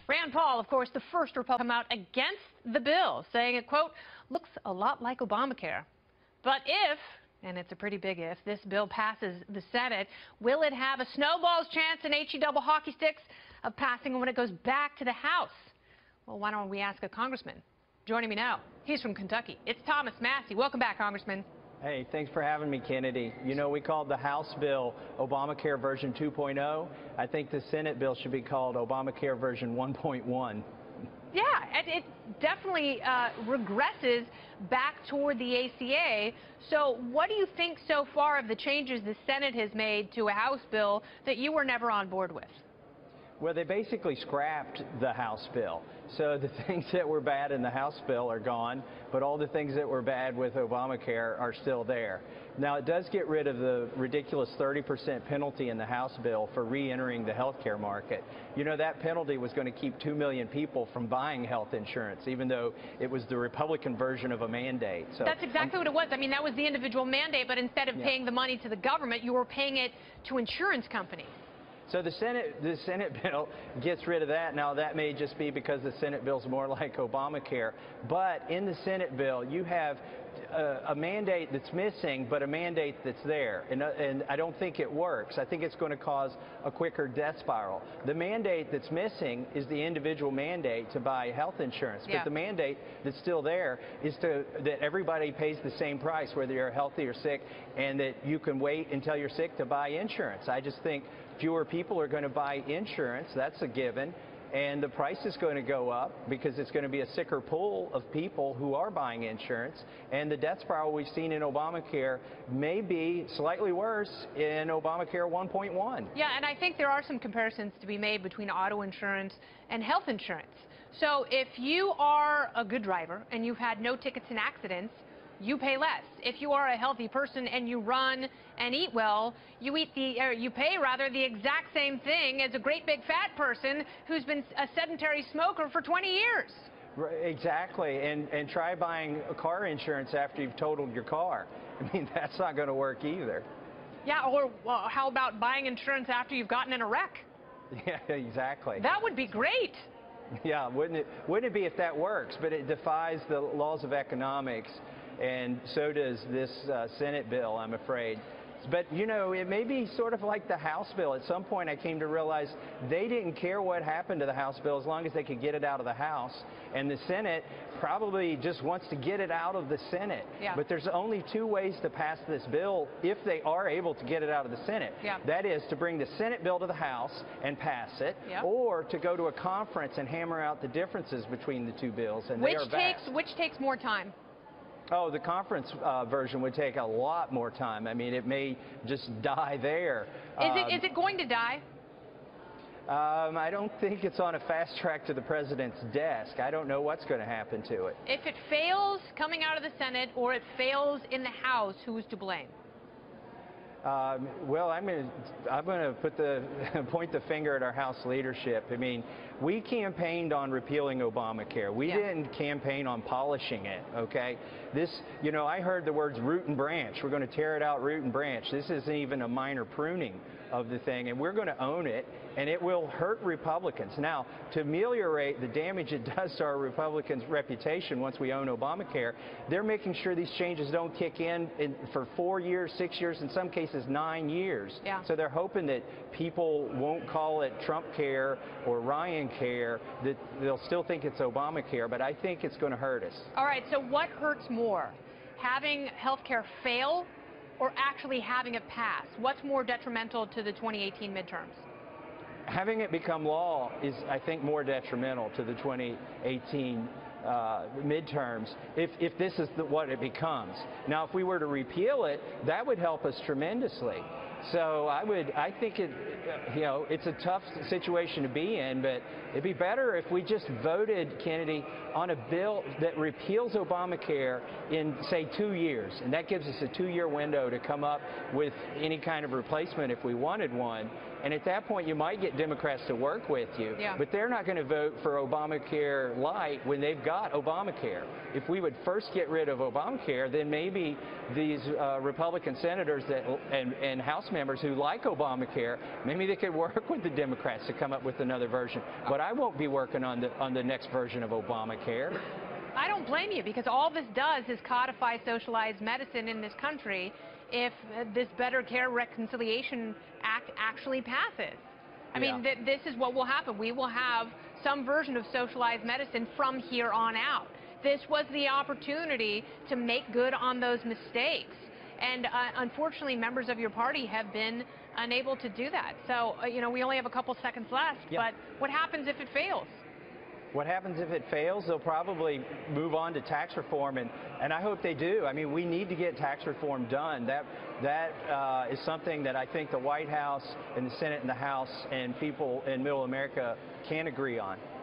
Rand Paul, of course, the first Republican to come out against the bill, saying it, quote, looks a lot like Obamacare. But if, and it's a pretty big if, this bill passes the Senate, will it have a snowball's chance in HE double hockey sticks of passing when it goes back to the House? Well, why don't we ask a congressman? Joining me now, he's from Kentucky. It's Thomas Massie. Welcome back, Congressman. Hey, thanks for having me, Kennedy. You know, we called the House bill Obamacare version 2.0. I think the Senate bill should be called Obamacare version 1.1. Yeah, it definitely regresses back toward the ACA. So what do you think so far of the changes the Senate has made to a House bill that you were never on board with? Well, they basically scrapped the House bill. So the things that were bad in the House bill are gone, but all the things that were bad with Obamacare are still there. Now, it does get rid of the ridiculous 30% penalty in the House bill for re-entering the health care market. You know, that penalty was going to keep 2 million people from buying health insurance, even though it was the Republican version of a mandate. So that's exactly what it was. I mean, that was the individual mandate, but instead of paying the money to the government, you were paying it to insurance companies. So the Senate bill gets rid of that. Now, that may just be because the Senate bill is more like Obamacare. But in the Senate bill, you have a mandate that's missing, but a mandate that's there. And I don't think it works. I think it's going to cause a quicker death spiral. The mandate that's missing is the individual mandate to buy health insurance. Yeah. But the mandate that's still there is that everybody pays the same price, whether you're healthy or sick, and that you can wait until you're sick to buy insurance. I just think fewer people are going to buy insurance. That's a given. And the price is going to go up because it's going to be a sicker pool of people who are buying insurance. And the death spiral we've seen in Obamacare may be slightly worse in Obamacare 1.1. Yeah, and I think there are some comparisons to be made between auto insurance and health insurance. So if you are a good driver and you've had no tickets and accidents, you pay less. If you are a healthy person and you run and eat well, you pay the exact same thing as a great big fat person who's been a sedentary smoker for 20 years. Exactly, and try buying a car insurance after you've totaled your car. I mean, that's not going to work either. Yeah, or how about buying insurance after you've gotten in a wreck? Yeah, exactly. That would be great. Yeah, wouldn't it be if that works? But it defies the laws of economics. And so does this Senate bill, I'm afraid. But, you know, it may be sort of like the House bill. At some point, I came to realize they didn't care what happened to the House bill as long as they could get it out of the House. And the Senate probably just wants to get it out of the Senate. Yeah. But there's only two ways to pass this bill if they are able to get it out of the Senate. Yeah. That is to bring the Senate bill to the House and pass it, or to go to a conference and hammer out the differences between the two bills. And they are vast. Which takes more time? Oh, the conference version would take a lot more time. I mean, it may just die there. Is it going to die? I don't think it's on a fast track to the president's desk. I don't know what's going to happen to it. If it fails coming out of the Senate or it fails in the House, who's to blame? Well, I'm going to point the finger at our House leadership. I mean, we campaigned on repealing Obamacare. We didn't campaign on polishing it, okay? You know, I heard the words root and branch. We're going to tear it out root and branch. This isn't even a minor pruning of the thing, and we're going to own it, and it will hurt Republicans. Now, to ameliorate the damage it does to our Republicans' reputation once we own Obamacare, they're making sure these changes don't kick in for 4 years, 6 years, in some cases 9 years. Yeah. So they're hoping that people won't call it Trump care or Ryan care, that they'll still think it's Obamacare, but I think it's going to hurt us. All right, so what hurts more, having health care fail or actually having it pass? What's more detrimental to the 2018 midterms? Having it become law is, I think, more detrimental to the 2018 midterms if this is what it becomes. Now, if we were to repeal it, that would help us tremendously. So I think it's a tough situation to be in, but it'd be better if we just voted, Kennedy, on a bill that repeals Obamacare in, say, 2 years. And that gives us a 2-year window to come up with any kind of replacement if we wanted one. And at that point, you might get Democrats to work with you, but they're not going to vote for Obamacare light when they've got Obamacare. If we would first get rid of Obamacare, then maybe these Republican senators and House members who like Obamacare, maybe they could work with the Democrats to come up with another version. But I won't be working on the next version of Obamacare. I don't blame you, because all this does is codify socialized medicine in this country if this Better Care Reconciliation Act actually passes. I mean, this is what will happen. We will have some version of socialized medicine from here on out. This was the opportunity to make good on those mistakes. And unfortunately, members of your party have been unable to do that. So, you know, we only have a couple seconds left, but what happens if it fails? What happens if it fails? They'll probably move on to tax reform, and I hope they do. I mean, we need to get tax reform done. That is something that I think the White House and the Senate and the House and people in Middle America can agree on.